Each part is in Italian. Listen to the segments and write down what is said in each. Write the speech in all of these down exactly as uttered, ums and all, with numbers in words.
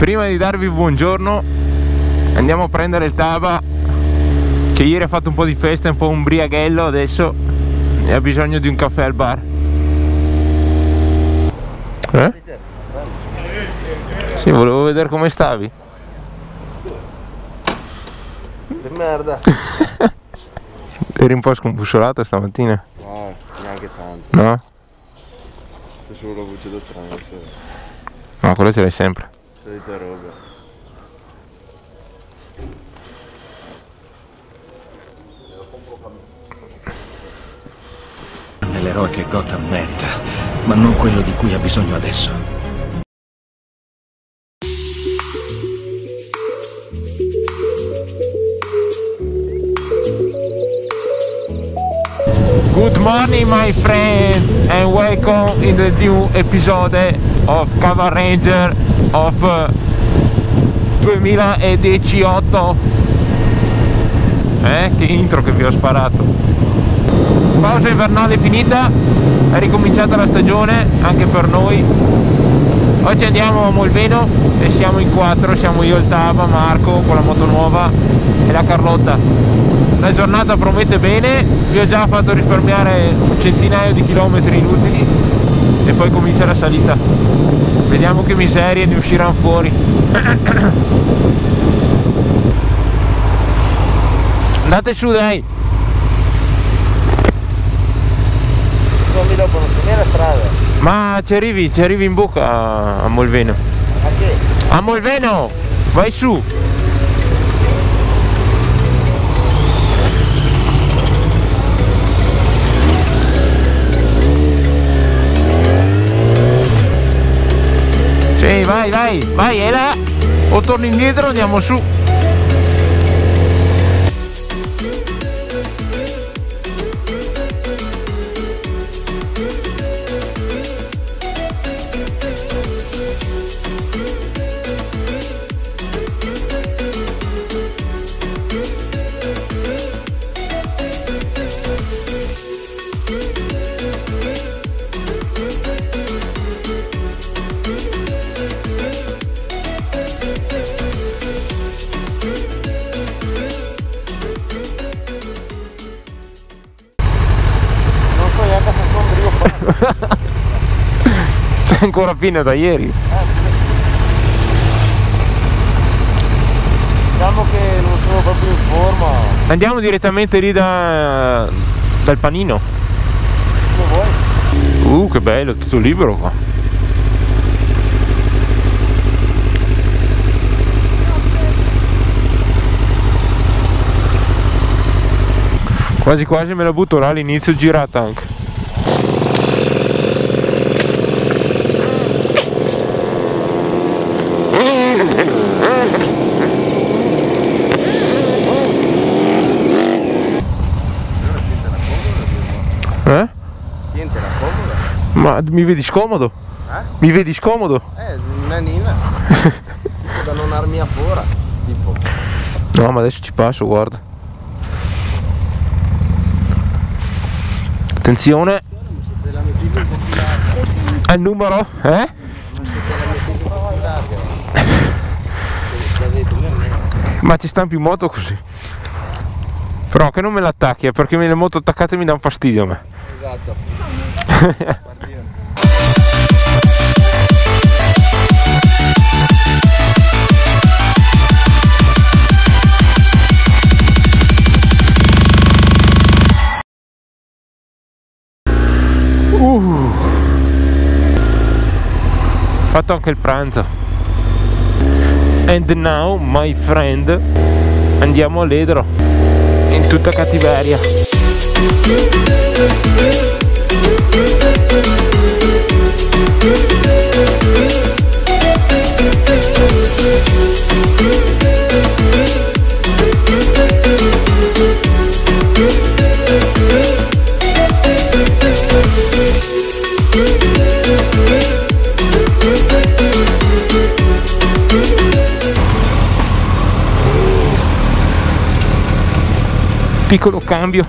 Prima di darvi buongiorno andiamo a prendere il Taba, che ieri ha fatto un po' di festa, un po' umbriaghello adesso e ha bisogno di un caffè al bar. Eh? Sì, volevo vedere come stavi. Che merda. Eri un po' scombussolato stamattina? No, neanche tanto. No? C'è solo la voce da trance. No, quello ce l'hai sempre. Solita roba. Nell'eroe che Gotham merita, ma non quello di cui ha bisogno adesso. Good morning my friends and welcome in the new episode of Cava Ranger of uh, duemiladiciotto. Eh, che intro che vi ho sparato. Pausa invernale finita, è ricominciata la stagione anche per noi. Oggi andiamo a Molveno e siamo in quattro, siamo io, il Taba, Marco con la moto nuova e la Carlotta. La giornata promette bene, vi ho già fatto risparmiare un centinaio di chilometri inutili e poi comincia la salita. Vediamo che miserie ne usciranno fuori. Andate su dai! Scommi dopo, non so la strada. Ma ci arrivi, ci arrivi in bocca a, a Molveno. A che? A Molveno! Vai su! Sì, vai, vai, vai, è là! O torni indietro, andiamo su! C'è ancora fine da ieri. Diciamo che non sono proprio in forma. Andiamo direttamente lì da, dal panino. Come vuoi? Uh, che bello, tutto libero qua. Quasi quasi me la butto là all'inizio girata anche. Eh? Niente, era comoda. Ma mi vedi scomodo? Eh? Mi vedi scomodo? Eh, nanina. Da non armi a fora. Tipo. No, ma adesso ci passo, guarda. Attenzione. Se la metti un po' più larga. Al numero? Eh? Ma se te la metti un po' più larga. L'ha detto, Ma ci stampi in moto così. Però che non me l'attacchi, eh, perché le moto attaccate mi danno fastidio a me. esatto. uh. Fatto anche il pranzo. And now, my friend, andiamo a Ledro in tutta cattiveria. Piccolo cambio.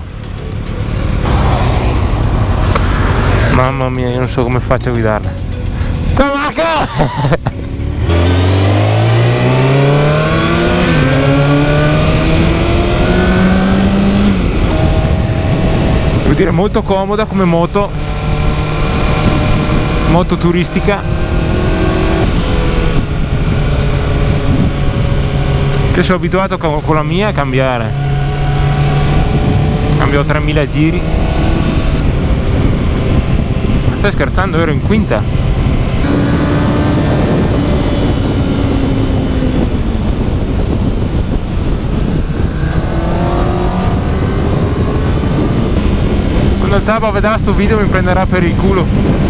Mamma mia, io non so come faccio a guidarla. Tamaca! devo dire molto comoda come moto, moto turistica. Io sono abituato con, con la mia a cambiare, cambio tremila giri. Ma stai scherzando? Ero in quinta. Quando il Taba vedrà sto video mi prenderà per il culo.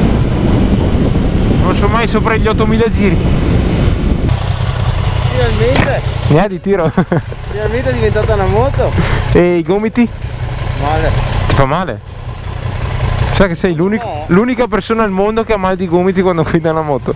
Non so mai sopra gli ottomila giri. Finalmente! Ne di tiro. Finalmente è diventata una moto! E i gomiti? Male. Ti fa male? Sai che sei l'unica No. l'unica persona al mondo che ha mal di gomiti quando guida una moto.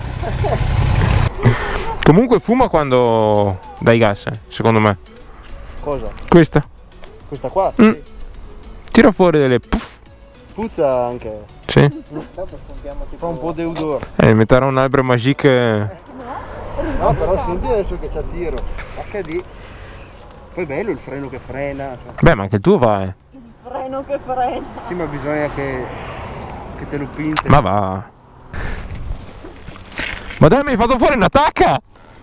Comunque fuma quando dai gas, eh, secondo me. Cosa? Questa. Questa qua? Mm. Sì. Tira fuori delle puff. Puzza anche. Sì. Fa un po' d'odore. Eh, metterà un albero magique. No, però senti adesso che c'ha tiro. acca di. Poi è bello il freno che frena. Cioè. Beh, ma anche il tuo va, eh. Freno che freno. Sì, ma bisogna che, che te lo pinti. Ma va. Ma dai, mi hai fatto fuori una tacca!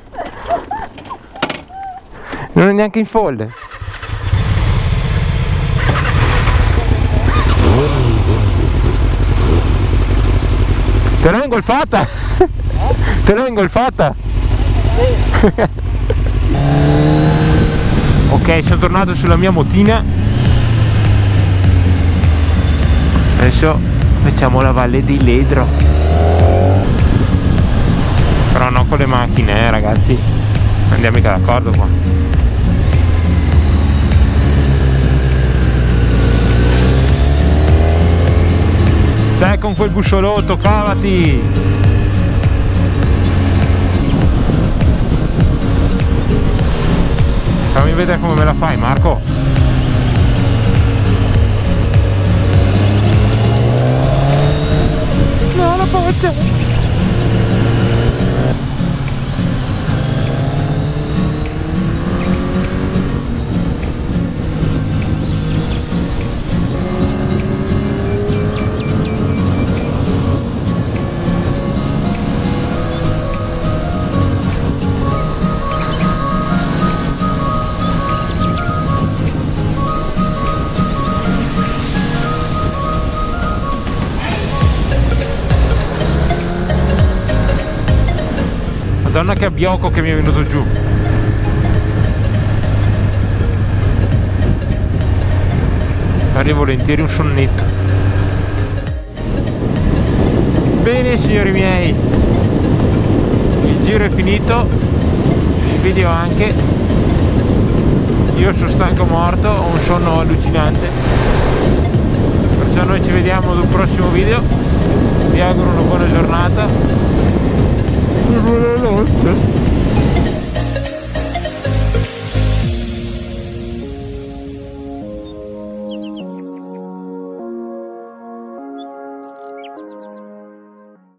Non è neanche in folle. Te l'ho ingolfata! Te l'ho ingolfata! Ok, sono tornato sulla mia motina. Adesso facciamo la Valle di Ledro. Però no con le macchine, eh, ragazzi. Andiamo mica d'accordo qua. Dai con quel bussolotto, cavati! Fammi vedere come me la fai, Marco. No, la faccia! Madonna che abbiocco che mi è venuto giù. Farei volentieri un sonnetto. Bene signori miei, il giro è finito, il video anche. Io sono stanco morto, ho un sonno allucinante. Perciò noi ci vediamo ad un prossimo video. Vi auguro una buona giornata. Buonanotte.